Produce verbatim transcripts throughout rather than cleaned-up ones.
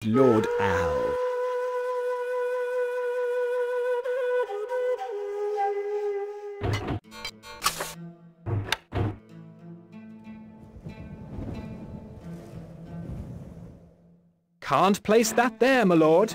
Lord Owl. Can't place that there, my lord.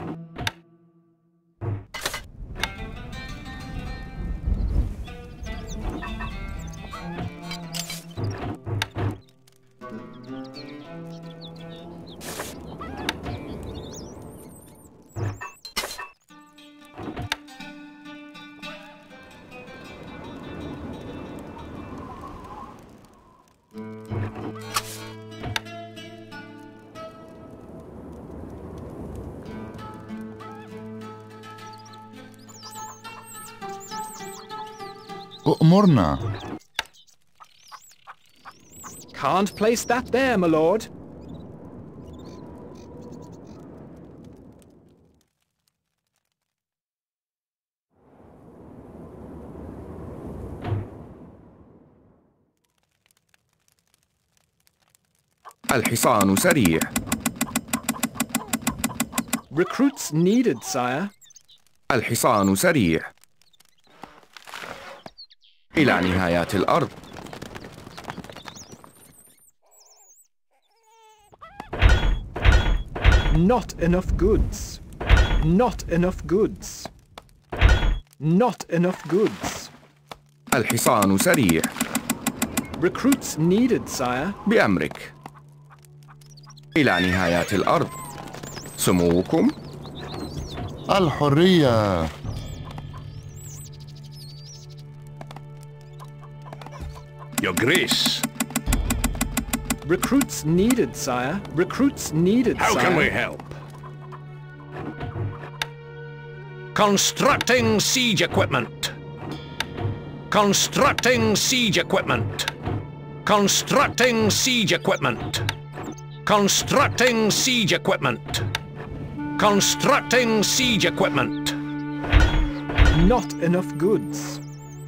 أؤمرنا. Can't place that there, my lord. الحصان سريع. Recruits needed, sire. الحصان سريع. إلى نهايات الأرض. Not enough goods. Not enough goods. Not enough goods. الحصان سريع. Recruits needed, sire. بأمرك. إلى نهايات الأرض. سموكم. الحرية. Your Grace. Recruits needed, sire. Recruits needed, How sire. can we help? Constructing siege equipment. Constructing siege equipment. Constructing siege equipment. Constructing siege equipment. Constructing siege equipment. Not enough goods.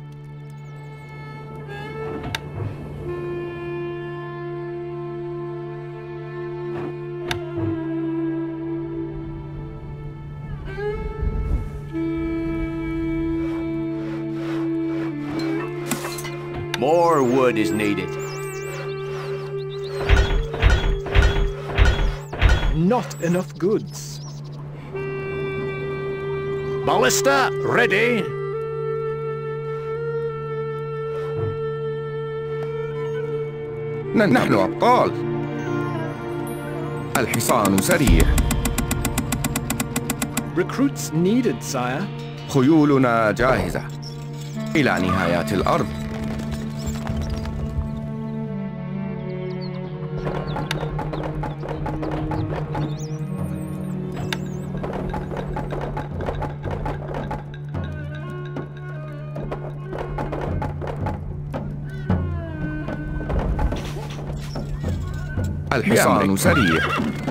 More wood is needed. Not enough goods. Ballista ready. نحن أبطال. الحصان سريع. Recruits needed, sire. خيولنا جاهزة. إلى نهايات الأرض. الحصان سريع.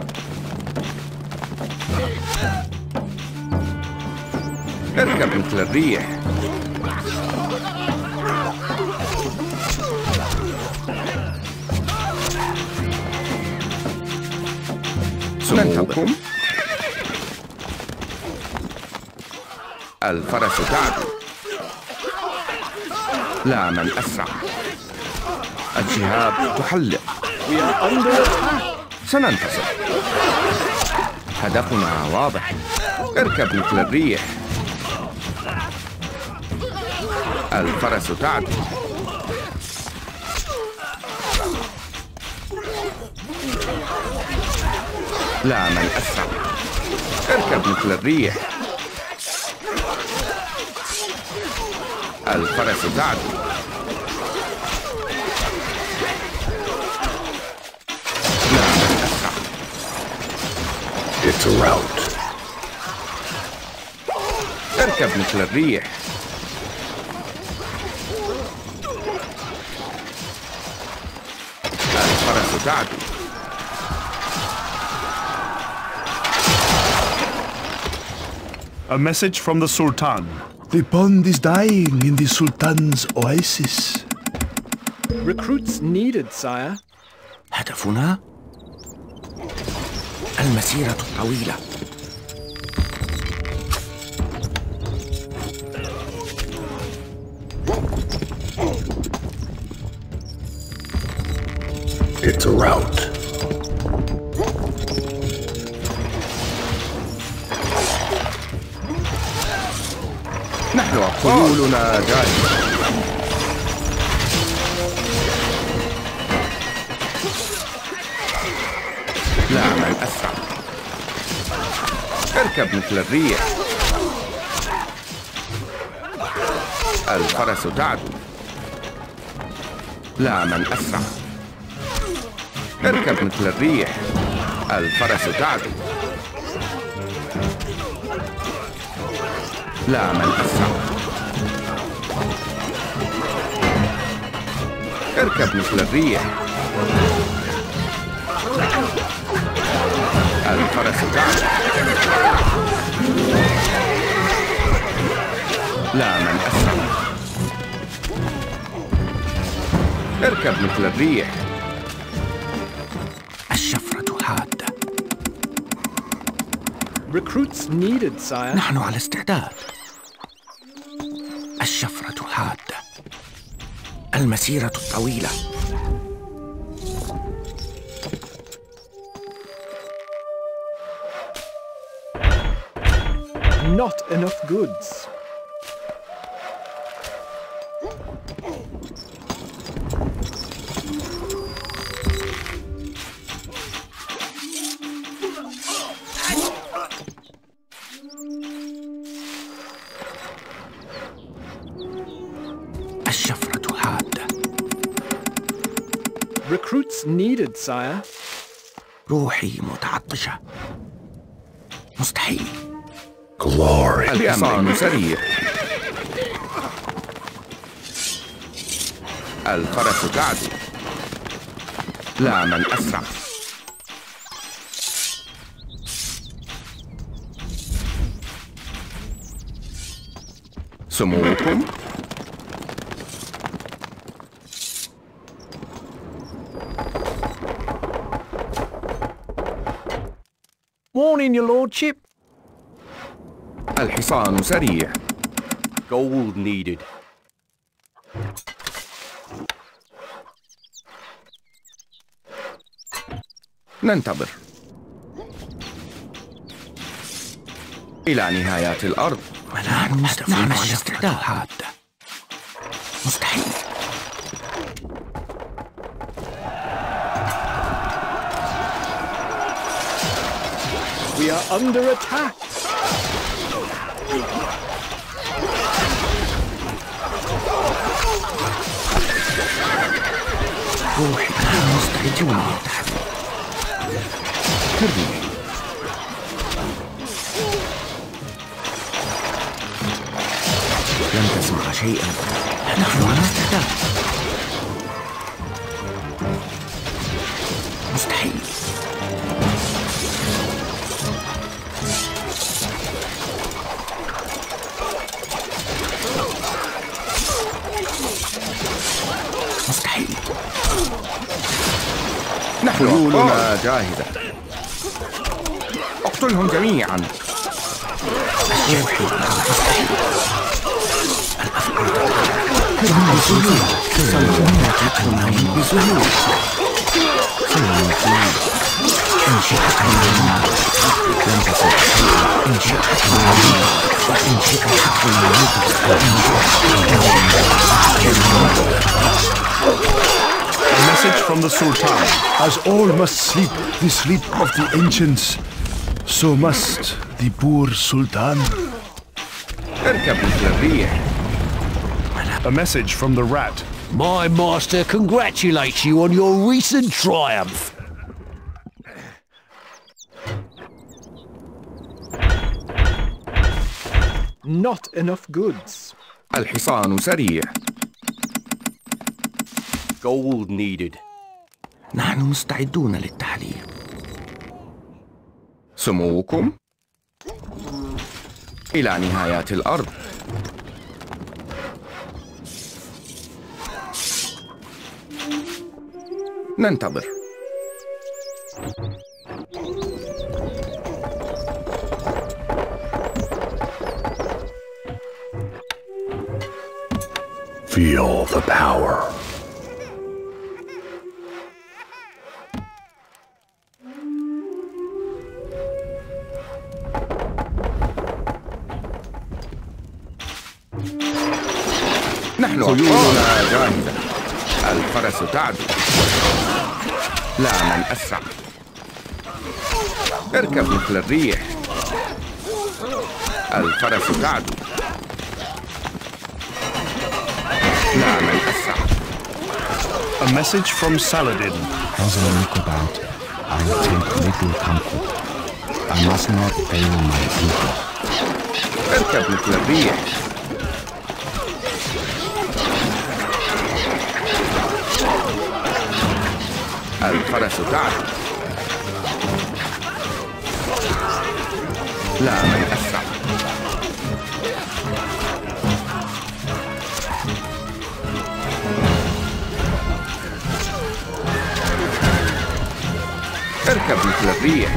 اركب مثل الريح. سموكم. الفرس تعدو. لا من أسرع. الشهاب تحلق. We are under attack. سننتصر. هدفنا واضح. اركب مثل الريح. الفرس تعدو. لا من أسرع. اركب مثل الريح. الفرس تعدو. It's a rout. اركب مثل الريح. الفرس تعدو. A message from the Sultan. The pond is dying in the Sultan's oasis. Recruits needed, sire. هدفنا المسيرة طويلة. It's a rout. نحن حلولنا جاهزة. لا من أسرع. اركب مثل الريح. الفرس تعدو. لا من أسرع. اركب مثل الريح. الفرس تعدو. لا من أسرع. اركب مثل الريح. الفرس تعدو. لا من أسرع. اركب مثل الريح. الشفرة حادة. Recruits needed, sire. نحن على استعداد. الشفرة حادة. المسيرة طويلة. Not enough goods. الشفرة حادة. Recruits needed, sire. روحي متعطشة. مستحيل. Glory. الحصان سريع. الفرس تعدو. لا من أسرع. سموكم. Warning, your lordship. الحصان سريع. Gold needed. ننتظر إلى نهايات الأرض. ونحن نستفيد على استعداد حادة. مستحيل. We are under attack. روحي نحن مستعدون للتحدي. هرني. لن تسمع شيئا. نحن على استعداد. مستحيل. مستحيل. نحن حلولنا جاهزة. اقتلهم جميعا. روحي مستحيل. الأفكار بسهولة. سننتقم بسهولة. سننتقم. إن شئت عنا لن تصل شيئا. إن شئت عنا وإن شئت عنا وإن A message from the Sultan. As all must sleep the sleep of the ancients, so must the poor Sultan. اركب مثل الريح. A message from the rat. My master congratulates you on your recent triumph. Not enough goods. الحصان سريع. Gold needed. نحن مستعدون للتحليل. سموكم إلى نهايات الأرض. ننتظر Feel the power. نحن خيولنا جاهزة. الفرس تعدو. لا من أسرع. اركب مثل الريح. الفرس تعدو. لا من أسرع. A message from Saladin. As I look about, I take little comfort. I must not fail my people. اركب مثل الريح. الفرس تعدو. لا من أسرع. اركب مثل الريح.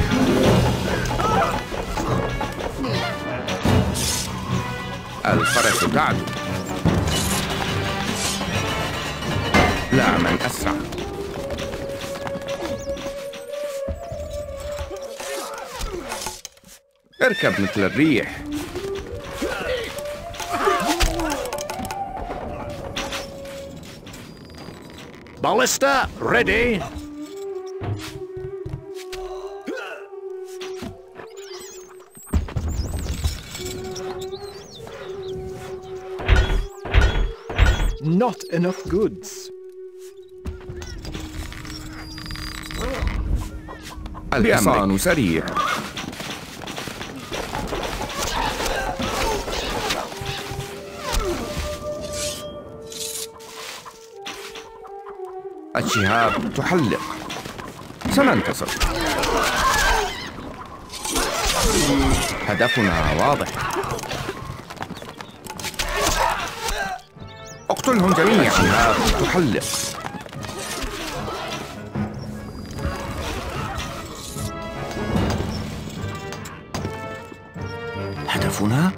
الفرس تعدو. لا من أسرع. اركب مثل الريح. Ballista, ready. Not enough goods. الحصان سريع. الشهاب تحلق. سننتصر. هدفنا واضح. اقتلهم جميعا. الشهاب تحلق. هدفنا.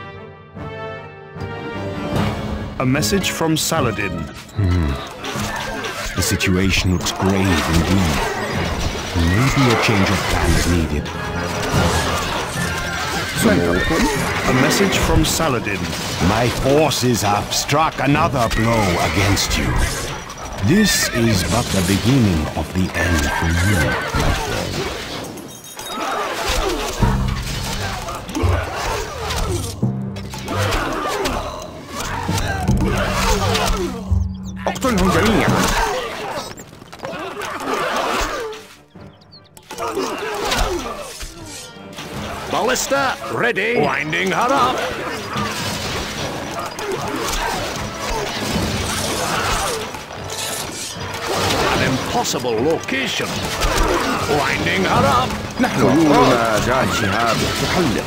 A message from Saladin. Hmm. The situation looks grave indeed. Maybe a change of plan is needed. A message from Saladin. My forces have struck another blow against you. This is but the beginning of the end for you, my friend. اقتلهم جميعا. Ballista, ready. Winding her up. An impossible location. Winding her up. نحن خيولنا جاء الشهاب تحلق.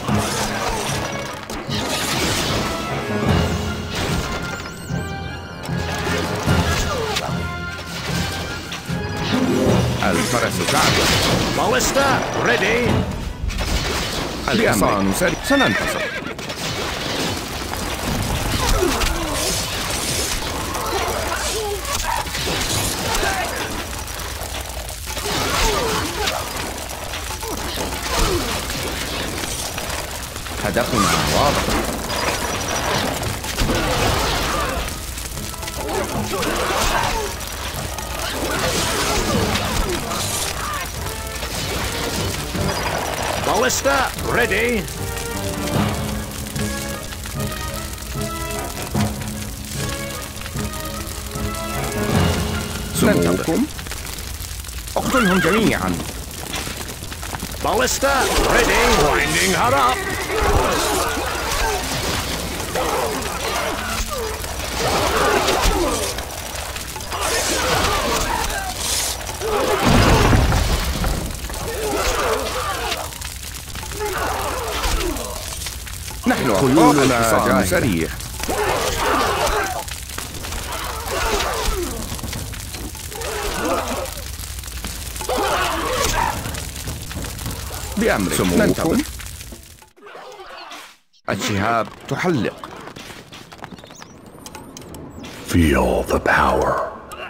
الفرس تعدو. Ballista, ready. الحصان سريع. سننتصر. هدفنا واضح. Ballista, ready. سننتظركم. اقتلهم جميعا. Ballista, ready. Winding her up. نحن خيولنا جاء سريع. بأمرك ننتظر. الشهاب تحلق. Feel the power.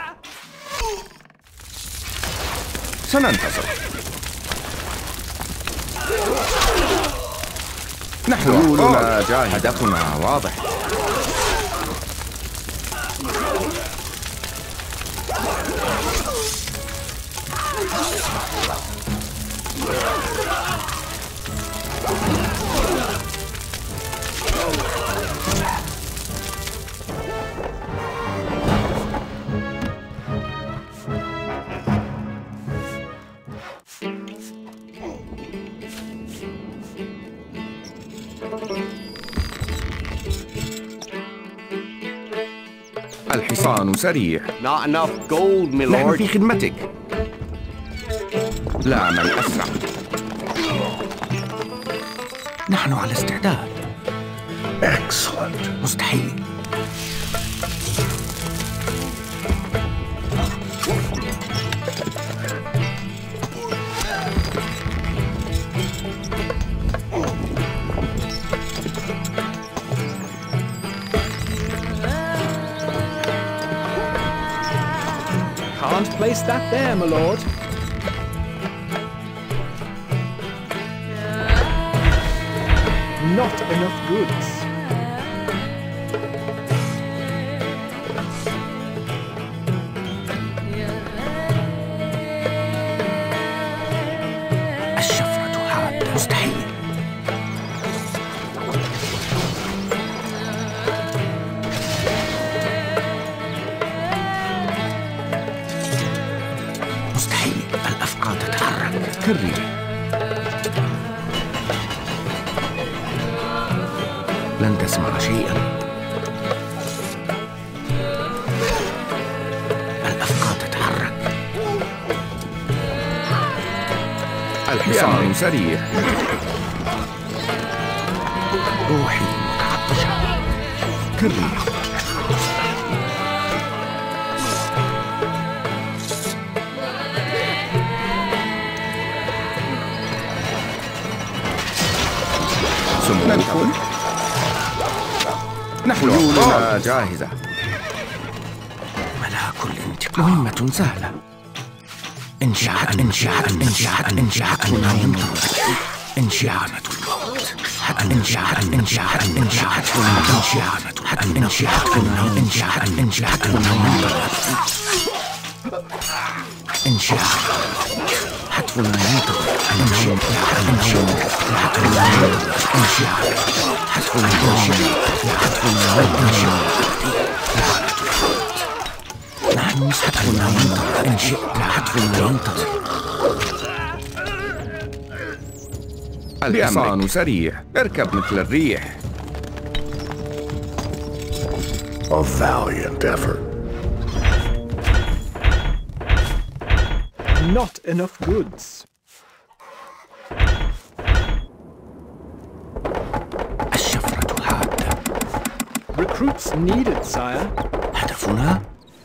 سننتصر. نحن حلولنا جاهزة. هدفنا واضح. الحصان سريع. Not enough gold, my نحن lord. في خدمتك. لا من أسرع. نحن على استعداد. Excellent. مستحيل. Can't place that there, my lord. Not enough goods. الشفرة حادة. مستحيل. مستحيل. الأفعى تتحرك. كالريح. لن تسمع شيئا. الأفعى تتحرك. الحصان سريع. روحي متعطشة. كالريح. سموكم. نحن حلولنا جاهزة. ملاك الانتقام. مهمة سهلة. انشاء انشاء انشاء انشاء ينتظر. انشاء الموت. انشاء انشاء انشاء انشاء انشاء انشاء انشاء انشاء حتفنا ينتظر. انشاء انشاء انشاء حتفنا حتفنا نحن حتفنا ينتظر. انشاء حتفنا ينتظر. الحصان سريع. اركب مثل الريح. A valiant effort. Not enough goods. الشفرة حادة. Recruits needed, sire. هدفنا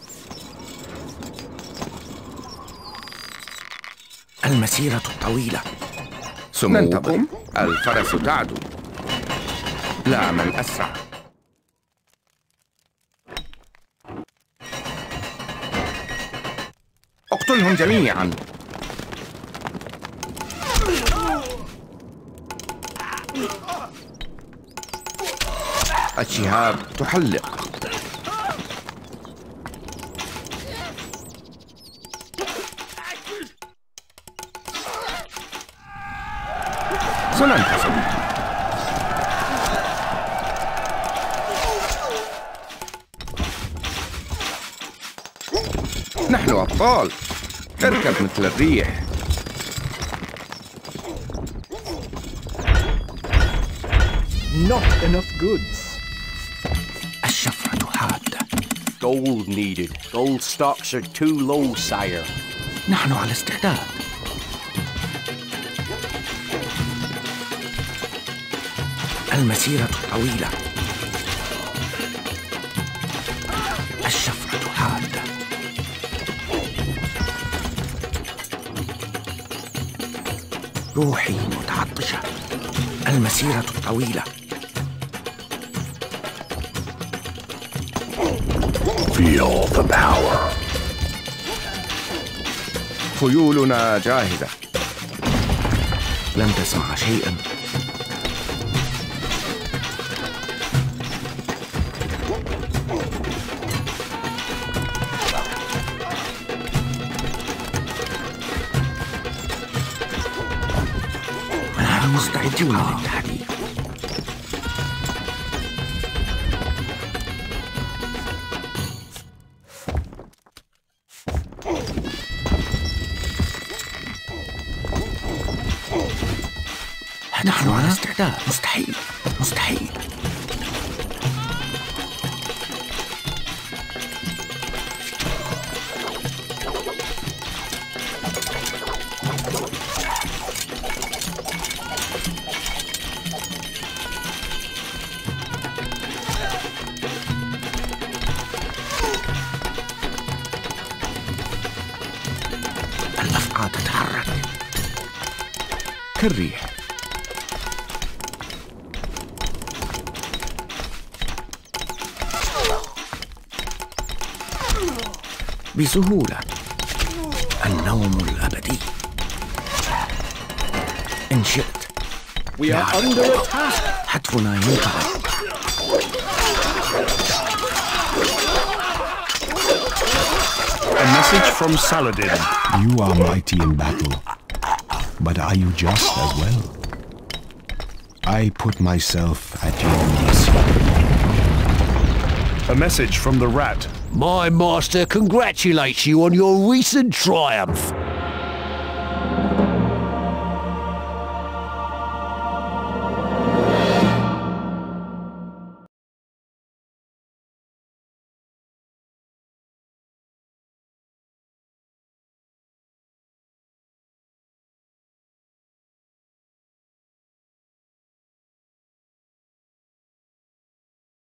المسيرة الطويلة. سموكم. الفرس تعدو. لا من أسرع. اقتلهم جميعا. الشهاب تحلق. سننتصر. نحن أبطال. اركب مثل الريح. Not enough goods. الشفرة حادة. Gold needed. Gold stocks are too low, sire. نحن على استعداد. المسيرة طويلة. الشفرة حادة. روحي متعطشة. المسيرة طويلة. Feel the power. خيولنا جاهزة. لم تسمع شيئا. ونحن مستعدون للتحديث. نحن على استعداد. مستحيل مستحيل. الأفعى تتحرك كالريح. بسهولة. النوم الأبدي إن شئت. We are under attack. حتفنا ينقلب. A message from Saladin. You are mighty in battle, but are you just as well? I put myself at your mercy. A message from the rat. My master congratulates you on your recent triumph.